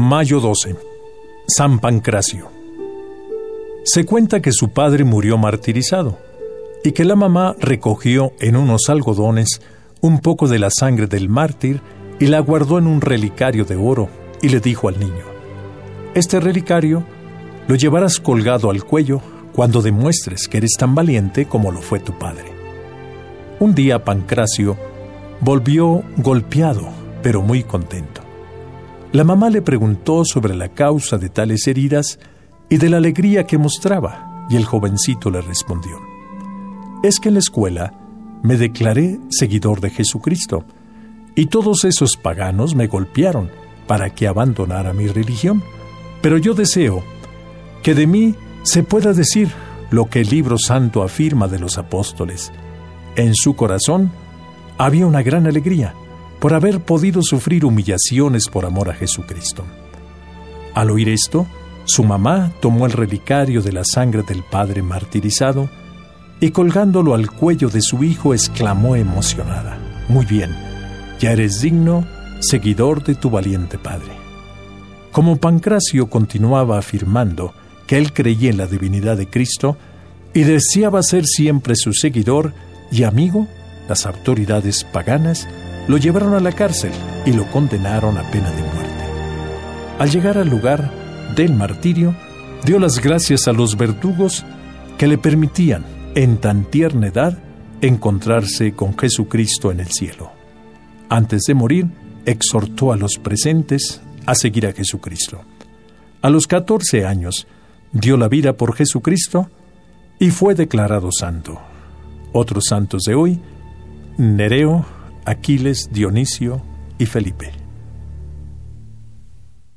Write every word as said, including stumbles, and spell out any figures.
Mayo doce. San Pancracio. Se cuenta que su padre murió martirizado y que la mamá recogió en unos algodones un poco de la sangre del mártir y la guardó en un relicario de oro y le dijo al niño: este relicario lo llevarás colgado al cuello cuando demuestres que eres tan valiente como lo fue tu padre. Un día Pancracio volvió golpeado, pero muy contento. La mamá le preguntó sobre la causa de tales heridas y de la alegría que mostraba, y el jovencito le respondió: es que en la escuela me declaré seguidor de Jesucristo, y todos esos paganos me golpearon para que abandonara mi religión, pero yo deseo que de mí se pueda decir lo que el libro santo afirma de los apóstoles. En su corazón había una gran alegría por haber podido sufrir humillaciones por amor a Jesucristo. Al oír esto, su mamá tomó el relicario de la sangre del padre martirizado y colgándolo al cuello de su hijo exclamó emocionada: muy bien, ya eres digno seguidor de tu valiente padre. Como Pancracio continuaba afirmando que él creía en la divinidad de Cristo y deseaba ser siempre su seguidor y amigo, las autoridades paganas lo llevaron a la cárcel y lo condenaron a pena de muerte. Al llegar al lugar del martirio, dio las gracias a los verdugos que le permitían, en tan tierna edad, encontrarse con Jesucristo en el cielo. Antes de morir, exhortó a los presentes a seguir a Jesucristo. A los catorce años, dio la vida por Jesucristo y fue declarado santo. Otros santos de hoy: Nereo, Aquiles, Dionisio y Felipe.